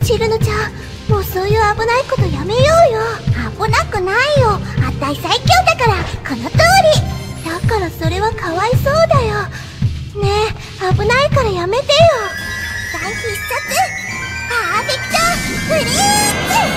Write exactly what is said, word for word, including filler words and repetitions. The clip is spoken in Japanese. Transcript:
チルノちゃん、もうそういう危ないことやめようよ。危なくないよ、あたい最強だから。この通りだから。それはかわいそうだよね。え危ないからやめてよ。大必殺パーフェクトフリーズ。